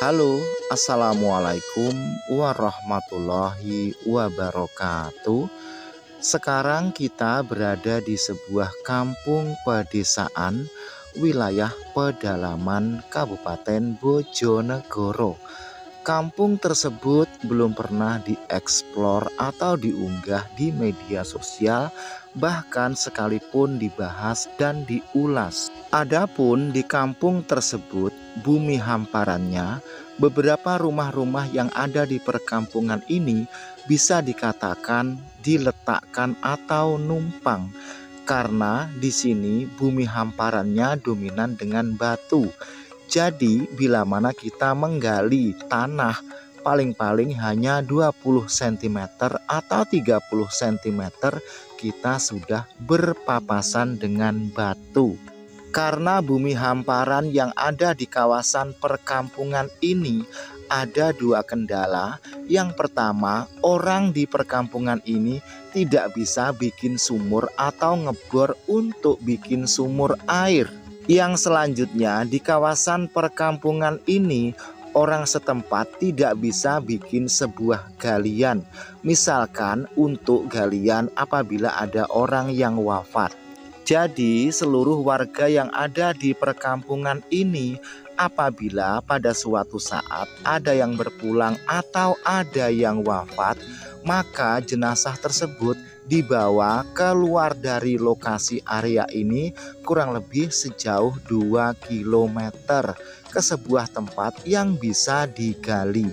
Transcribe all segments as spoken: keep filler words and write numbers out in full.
Halo, assalamualaikum warahmatullahi wabarakatuh. Sekarang kita berada di sebuah kampung pedesaan wilayah pedalaman Kabupaten Bojonegoro. Kampung tersebut belum pernah dieksplor atau diunggah di media sosial, bahkan sekalipun dibahas dan diulas. Adapun di kampung tersebut, bumi hamparannya, beberapa rumah-rumah yang ada di perkampungan ini bisa dikatakan diletakkan atau numpang, karena di sini bumi hamparannya dominan dengan batu. Jadi bila mana kita menggali tanah paling-paling hanya dua puluh sentimeter atau tiga puluh sentimeter, kita sudah berpapasan dengan batu. Karena bumi hamparan yang ada di kawasan perkampungan ini ada dua kendala. Yang pertama, orang di perkampungan ini tidak bisa bikin sumur atau ngebor untuk bikin sumur air. Yang selanjutnya, di kawasan perkampungan ini orang setempat tidak bisa bikin sebuah galian. Misalkan untuk galian apabila ada orang yang wafat. Jadi seluruh warga yang ada di perkampungan ini, apabila pada suatu saat ada yang berpulang atau ada yang wafat, maka jenazah tersebut dibawa keluar dari lokasi area ini kurang lebih sejauh dua kilometer ke sebuah tempat yang bisa digali.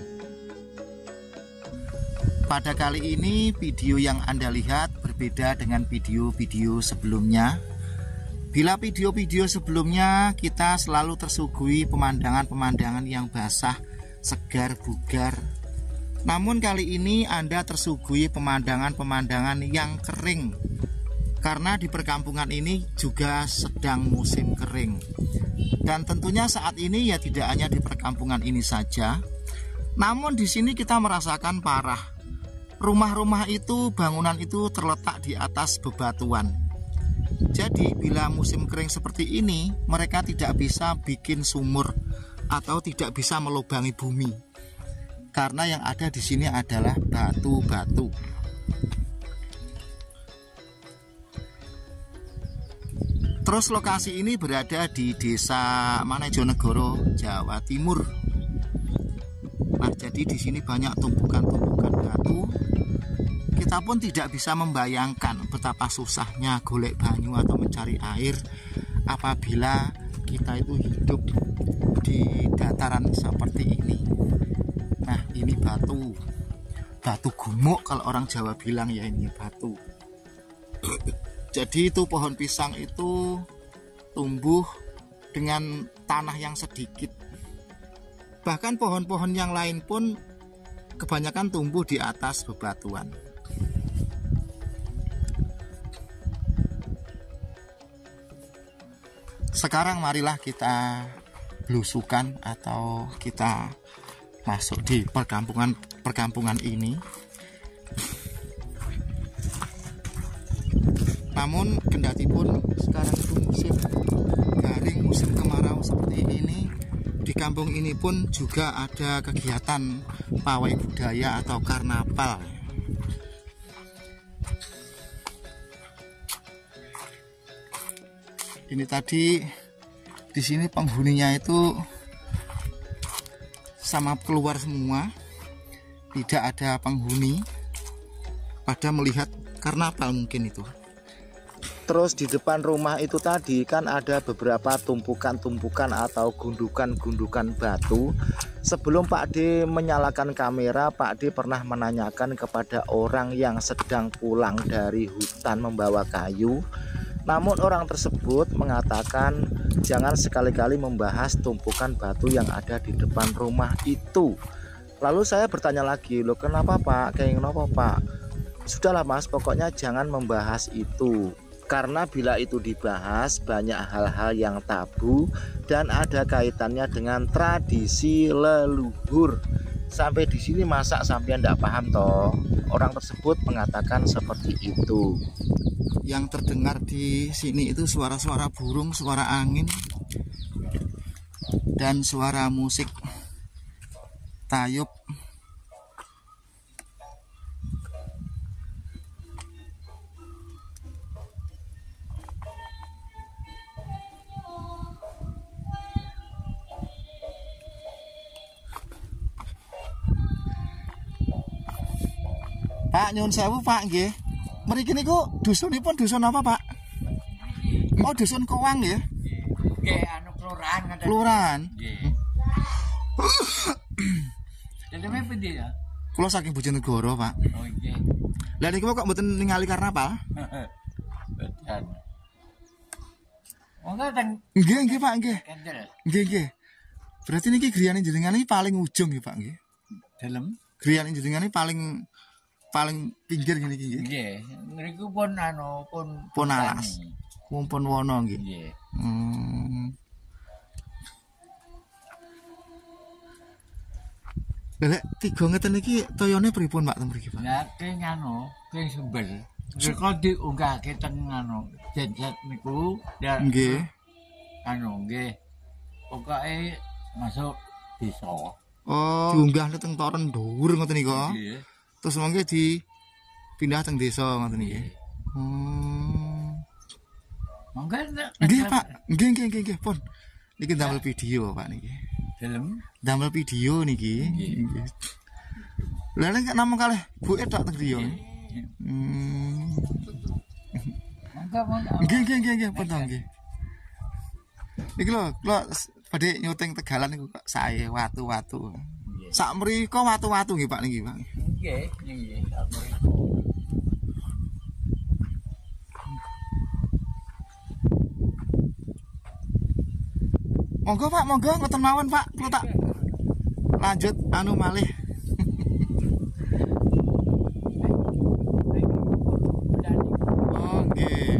Pada kali ini video yang Anda lihat berbeda dengan video-video sebelumnya. Bila video-video sebelumnya kita selalu tersuguhi pemandangan-pemandangan yang basah, segar, bugar. Namun kali ini Anda tersuguhi pemandangan-pemandangan yang kering, karena di perkampungan ini juga sedang musim kering. Dan tentunya saat ini ya tidak hanya di perkampungan ini saja, namun di sini kita merasakan parah. Rumah-rumah itu, bangunan itu terletak di atas bebatuan. Jadi bila musim kering seperti ini, mereka tidak bisa bikin sumur atau tidak bisa melubangi bumi. Karena yang ada di sini adalah batu-batu. Terus lokasi ini berada di Desa Manajonegoro, Jawa Timur. Nah, jadi di sini banyak tumpukan-tumpukan batu. Kita pun tidak bisa membayangkan betapa susahnya golek banyu atau mencari air apabila kita itu hidup di dataran seperti ini. Nah, ini batu, batu gumuk kalau orang Jawa bilang, ya ini batu. Jadi itu pohon pisang itu tumbuh dengan tanah yang sedikit. Bahkan pohon-pohon yang lain pun kebanyakan tumbuh di atas bebatuan. Sekarang marilah kita belusukan atau kita masuk di perkampungan perkampungan ini. Namun kendati pun sekarang itu musim garing, musim kemarau seperti ini, di kampung ini pun juga ada kegiatan pawai budaya atau karnaval. Ini tadi di sini penghuninya itu sama keluar semua, tidak ada penghuni pada melihat karnaval mungkin itu. Terus di depan rumah itu tadi kan ada beberapa tumpukan-tumpukan atau gundukan-gundukan batu. Sebelum Pak D menyalakan kamera, Pak D pernah menanyakan kepada orang yang sedang pulang dari hutan membawa kayu. Namun orang tersebut mengatakan jangan sekali-kali membahas tumpukan batu yang ada di depan rumah itu. Lalu saya bertanya lagi, loh kenapa Pak? Kayak kenapa Pak? Sudahlah Mas, pokoknya jangan membahas itu. Karena bila itu dibahas banyak hal-hal yang tabu dan ada kaitannya dengan tradisi leluhur. Sampai di sini masa sampean tidak paham toh? Orang tersebut mengatakan seperti itu. Yang terdengar di sini itu suara-suara burung, suara angin, dan suara musik Tayub. Pak nyuwun sewu Pak nggih. Mriki niku dusunipun dusun apa Pak? Oh dusun Kowang nggih. Nggih anu kelurahan ngaten. Kelurahan. Nggih. Jenenge pundi ya? Kula saking Bojonegoro Pak. Oh nggih. Lah niki kok mboten ningali karnaval? Bedan. Oh ngaten. Nggih nggih Pak nggih. Kendel. Nggih nggih. Berarti niki griyane jenengan iki paling ujung nggih Pak nggih. Dalem? Griyane jenengan iki paling paling pinggir ngene iki nggih. Nggih, ngriku pun anu pun Pun alas. Kumpun wono nggih. Nggih. Hmm. Lha tiga ngeten iki toyone pripun Pak ten mriki Pak? Lah keng anu, keng sumber. Mereka diunggahke teng anu jet-jet niku ya. Nggih. Anu nggih. Pokoke masuk desa. Oh, diunggah teng toren dhuwur ngoten niku. Nggih. Terus mangke dipindah teng desa ngoten iki. Hmm. Mangga Nggih Pak, nggih nggih nggih nggih pun. Niki damel video Pak niki. dalem. Damel video niki. Nggih. Lah nek namung kalih buke tok teng griya. Hmm. Mangga mangga. Nggih nggih nggih nggih pun to nggih. Niki lho, kula badhe nyuting Tegalan niku kok sae watu-watu. Sak mriko watu-watu nggih Pak niki Pak. Nggih, nggih. Monggo Pak, monggo ngoten mawon Pak. Kula tak lanjut anu malih. Oh nggih.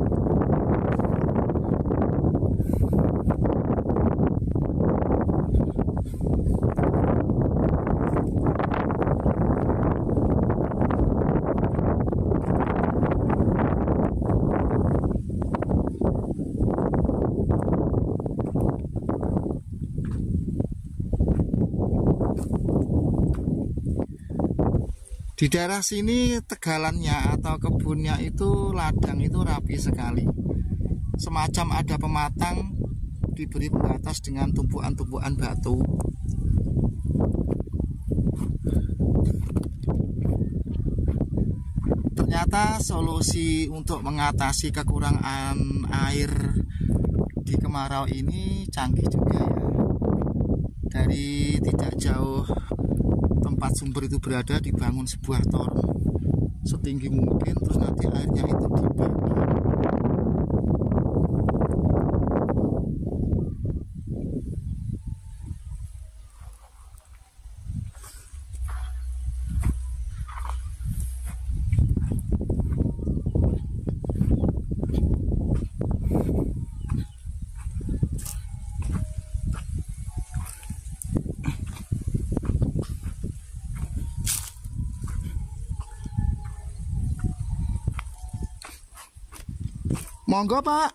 Di daerah sini tegalannya atau kebunnya itu ladang itu rapi sekali. Semacam ada pematang diberi pembatas dengan tumpuan-tumpuan batu. Ternyata solusi untuk mengatasi kekurangan air di kemarau ini canggih juga ya. Dari tidak jauh tempat sumber itu berada dibangun sebuah toren setinggi mungkin, terus nanti airnya itu dibagi. Monggo Pak.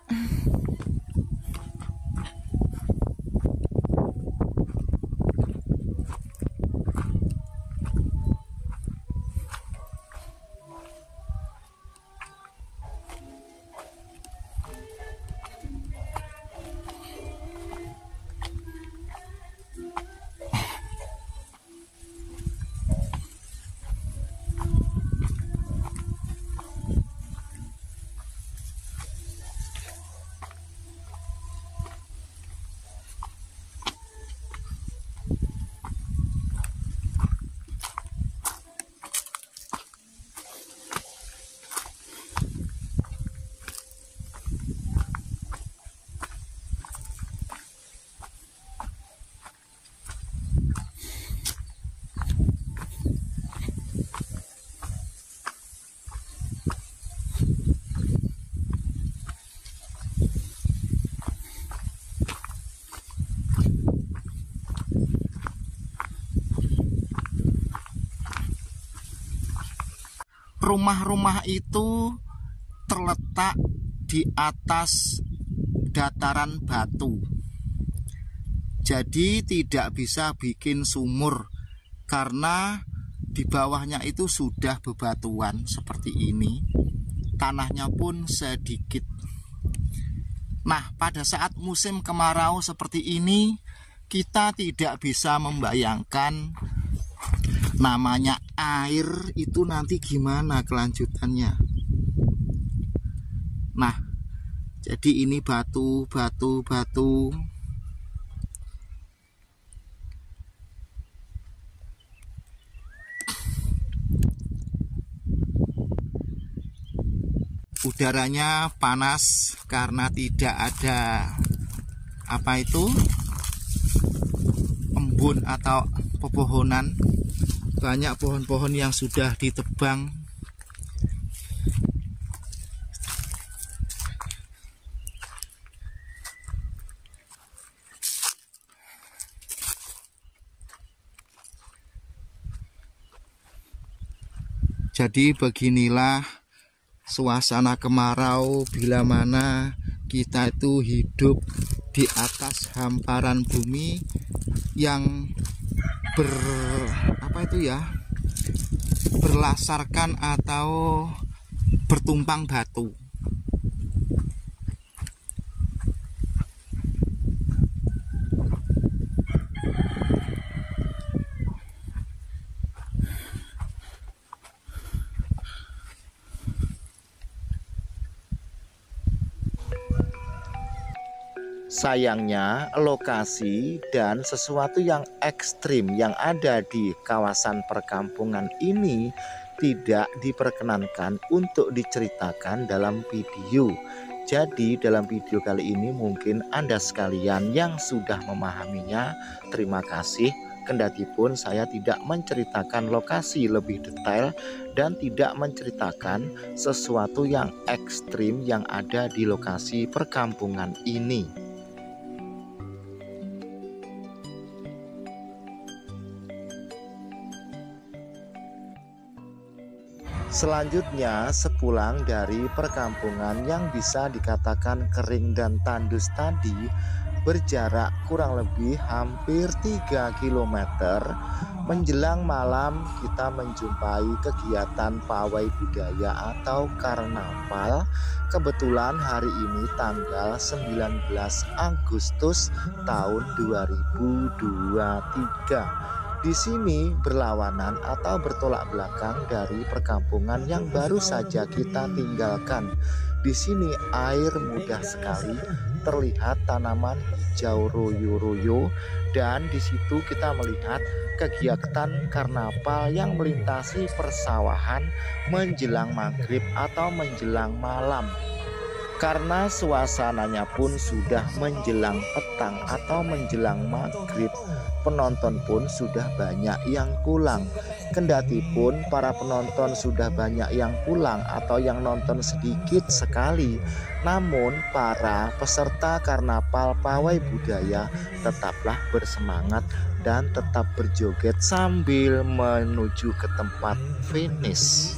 Rumah-rumah itu terletak di atas dataran batu. Jadi tidak bisa bikin sumur karena di bawahnya itu sudah bebatuan seperti ini, tanahnya pun sedikit. Nah, pada saat musim kemarau seperti ini, kita tidak bisa membayangkan namanya air itu nanti gimana kelanjutannya. Nah, jadi ini batu, batu, batu. Udaranya panas karena tidak ada apa itu embun atau pepohonan. Banyak pohon-pohon yang sudah ditebang. Jadi beginilah suasana kemarau bila mana kita itu hidup di atas hamparan bumi yang ber apa itu ya berlasarkan atau bertumpang batu. Sayangnya, lokasi dan sesuatu yang ekstrim yang ada di kawasan perkampungan ini tidak diperkenankan untuk diceritakan dalam video. Jadi dalam video kali ini mungkin Anda sekalian yang sudah memahaminya, terima kasih. Kendatipun saya tidak menceritakan lokasi lebih detail dan tidak menceritakan sesuatu yang ekstrim yang ada di lokasi perkampungan ini. Selanjutnya, sepulang dari perkampungan yang bisa dikatakan kering dan tandus tadi, berjarak kurang lebih hampir tiga kilometer, menjelang malam kita menjumpai kegiatan pawai budaya atau karnaval. Kebetulan hari ini tanggal sembilan belas Agustus tahun dua ribu dua puluh tiga. Di sini berlawanan atau bertolak belakang dari perkampungan yang baru saja kita tinggalkan. Di sini air mudah sekali, terlihat tanaman hijau royo-royo, dan di situ kita melihat kegiatan karnaval yang melintasi persawahan menjelang maghrib atau menjelang malam. Karena suasananya pun sudah menjelang petang atau menjelang maghrib, penonton pun sudah banyak yang pulang. Kendatipun para penonton sudah banyak yang pulang atau yang nonton sedikit sekali, namun para peserta karnaval pawai budaya tetaplah bersemangat dan tetap berjoget sambil menuju ke tempat finish.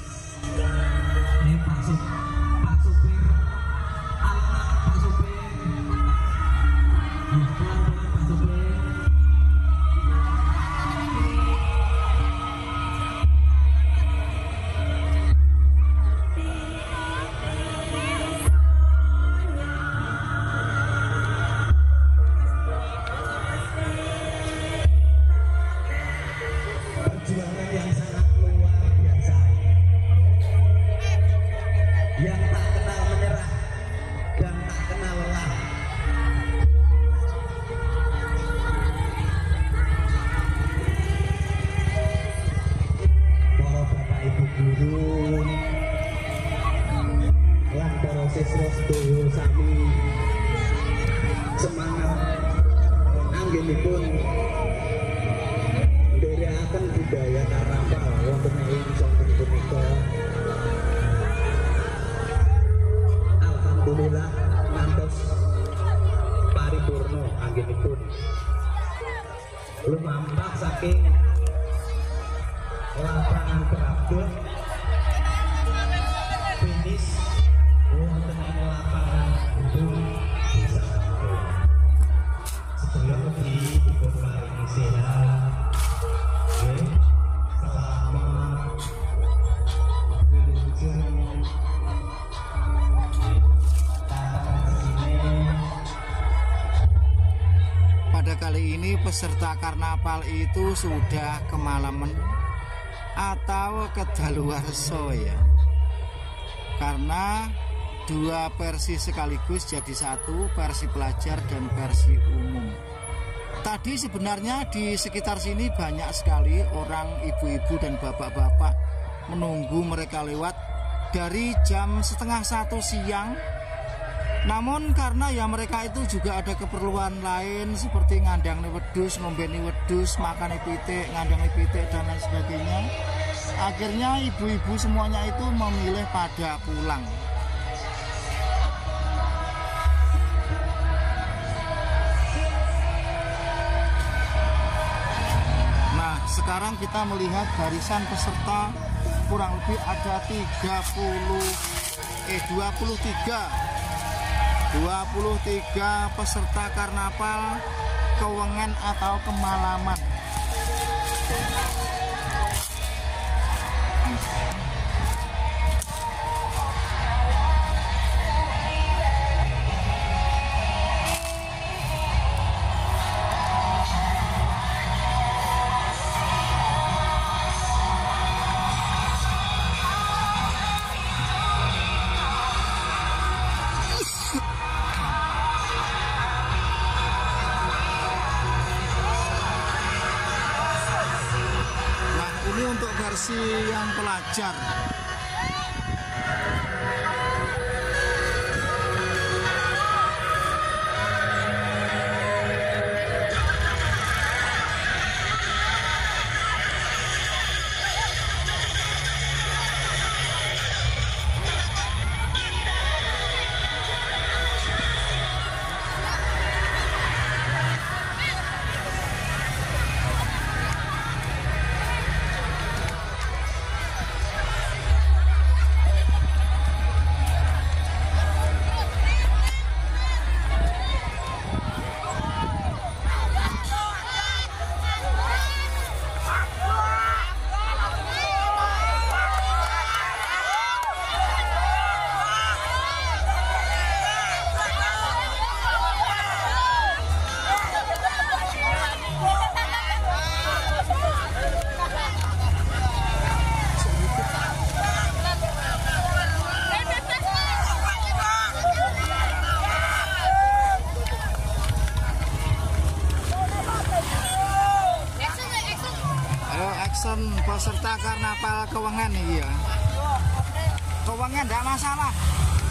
Perjuangan yang sangat luar biasa, yang tak kenal menyerah dan tak kenal lelah. Para bapak ibu guru lan para siswa sedaya sami semangat anggenipun nderekaken budaya karnaval wonten ing sonten punika. Alhamdulillah ngantos paripurna anggenipun lumampah saking lapangan Prabot finish wonten ing lapangan Bung Desa Kampung. Sedaya ugi dipun paringi sehat. Okay. peserta karnaval itu sudah kemalaman atau kedaluarsa ya, karena dua versi sekaligus jadi satu, versi pelajar dan versi umum. Tadi sebenarnya di sekitar sini banyak sekali orang, ibu-ibu dan bapak-bapak menunggu mereka lewat dari jam setengah satu siang. Namun karena ya mereka itu juga ada keperluan lain seperti ngandang wedhus, ngombeni wedhus, makan pitik, ngandang pitik dan lain sebagainya. Akhirnya ibu-ibu semuanya itu memilih pada pulang. Nah, sekarang kita melihat barisan peserta kurang lebih ada tiga puluh eh dua puluh tiga dua puluh tiga peserta karnaval Kewengen atau Kemalaman. Ini untuk versi yang pelajar. Peserta karnaval Kewengen nih ya. Kewengen enggak masalah.